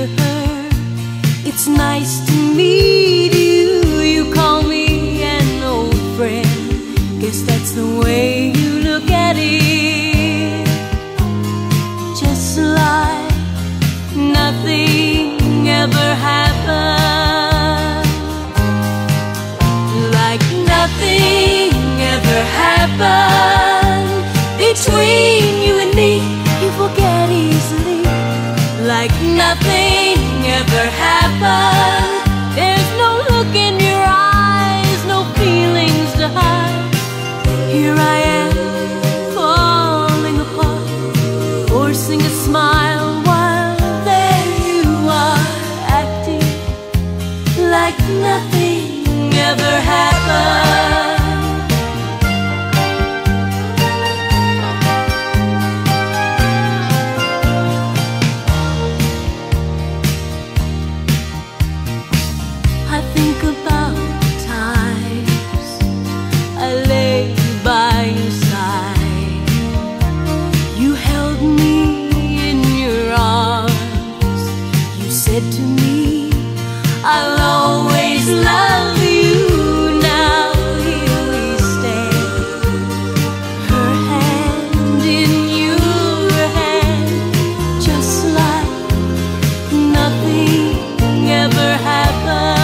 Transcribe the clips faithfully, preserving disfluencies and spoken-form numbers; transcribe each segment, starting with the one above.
her. It's nice to meet you. You call me an old friend. Guess that's the way you look at it. Just like nothing ever happened. Like nothing ever happened between you and me. You forget easily. Like nothing ever happened. There's no look in your eyes, no feelings to hide. Here I am, falling apart, forcing a smile while there you are, acting like nothing ever happened. I think about times I lay by your side. You held me in your arms. You said to me, I'll always love you. Now here we stand, her hand in your hand, just like nothing ever happened.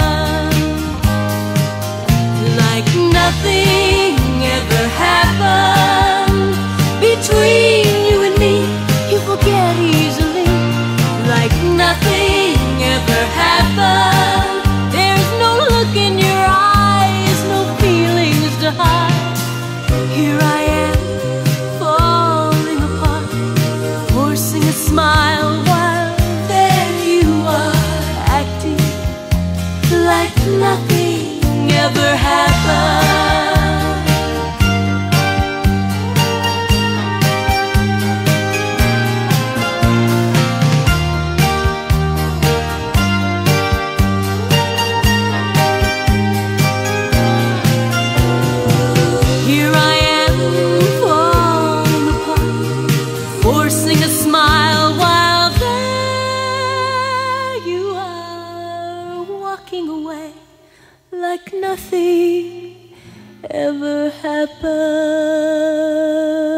Like nothing ever happened between you and me. You forget easily. Like nothing ever happened. There's no look in your eyes, no feelings to hide. Here I am, falling apart, forcing a smile while there you are, acting like nothing ever happened. Here I am, falling apart, forcing a smile while there you are, walking away like nothing ever happened.